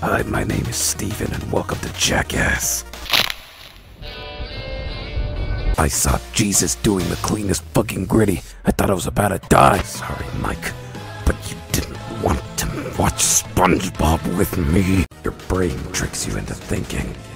Hi, my name is Steven and welcome to Jackass. I saw Jesus doing the cleanest fucking gritty. I thought I was about to die. Sorry, Mike, but you didn't want to watch SpongeBob with me. Your brain tricks you into thinking